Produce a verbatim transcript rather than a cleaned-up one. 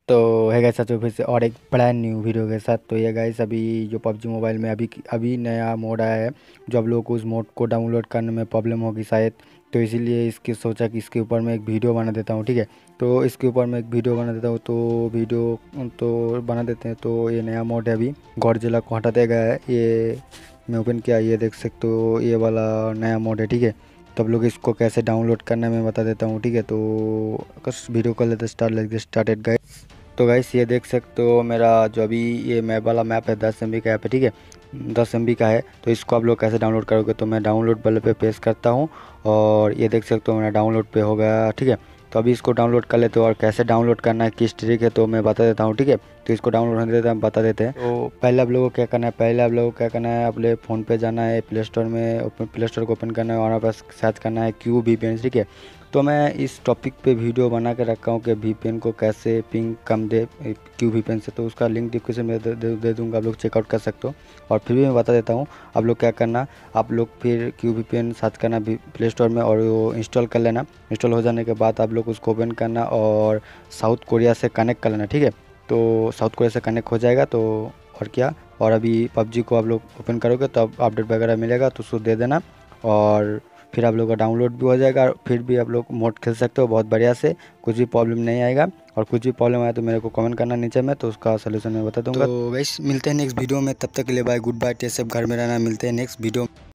तो है गाइस साथियों, फिर से और एक ब्रांड न्यू वीडियो के साथ। तो ये गाइस अभी जो पबजी मोबाइल में अभी अभी नया मोड आया है, जो आप लोगों को उस मोड को डाउनलोड करने में प्रॉब्लम होगी शायद, तो इसीलिए इसकी सोचा कि इसके ऊपर मैं एक वीडियो बना देता हूँ। ठीक है, तो इसके ऊपर मैं एक वीडियो बना देता हूँ। तो वीडियो तो बना देते हैं। तो ये नया मोड है, अभी गॉडजिला को हटा दिया गया है। ये मैं ओपन किया, ये देख सकते हो, ये वाला नया मोड है। ठीक है, तो आप लोग इसको कैसे डाउनलोड करना है मैं बता देता हूँ। ठीक है, तो बस वीडियो कर लेते start like this started guys. तो गाइस ये देख सकते हो, मेरा जो अभी ये मैप वाला मैप है दस एम बी का ऐप है। ठीक है, दस एम बी का है। तो इसको आप लोग कैसे डाउनलोड करोगे, तो मैं डाउनलोड वाले पे प्रेस करता हूँ और ये देख सकते हो मेरा डाउनलोड पे हो गया। ठीक है, तो अभी इसको डाउनलोड कर लेते हो और कैसे डाउनलोड करना है, किस ट्रिक है, तो मैं बता देता हूँ। ठीक है, तो इसको डाउनलोड होने देते हैं, बता देते हैं। तो पहले आप लोगों को क्या करना है, पहले आप लोगों को क्या करना है, अपने फ़ोन पे जाना है, प्ले स्टोर में ओपन प्ले स्टोर को ओपन करना है और वहाँ पर सर्च करना है क्यू वी पी एन। ठीक है, तो मैं इस टॉपिक पे वीडियो बना के रखा हूँ कि वी पी एन को कैसे पिंग कम दे क्यू वी पी एन से, तो उसका लिंक डिस्क्रिप्शन में दे, दे, दे दूँगा, आप लोग चेकआउट कर सकते हो। और फिर भी मैं बता देता हूँ आप लोग क्या करना, आप लोग फिर Q V P N search करना प्ले स्टोर में और वो इंस्टॉल कर लेना। इंस्टॉल हो जाने के बाद आप लोग उसको ओपन करना और साउथ कोरिया से कनेक्ट कर लेना। ठीक है, तो साउथ कोरिया से कनेक्ट हो जाएगा तो और क्या। और अभी पबजी को आप लोग ओपन करोगे तो अब अपडेट वगैरह मिलेगा तो उसको दे देना और फिर आप लोग का डाउनलोड भी हो जाएगा। फिर भी आप लोग मोड खेल सकते हो बहुत बढ़िया से, कुछ भी प्रॉब्लम नहीं आएगा। और कुछ भी प्रॉब्लम आया तो मेरे को कमेंट करना नीचे में, तो उसका सलूशन मैं बता दूंगा। तो वैसे मिलते हैं नेक्स्ट वीडियो में, तब तक के लिए bye, good bye, take safe, घर में रहना। मिलते हैं नेक्स्ट वीडियो।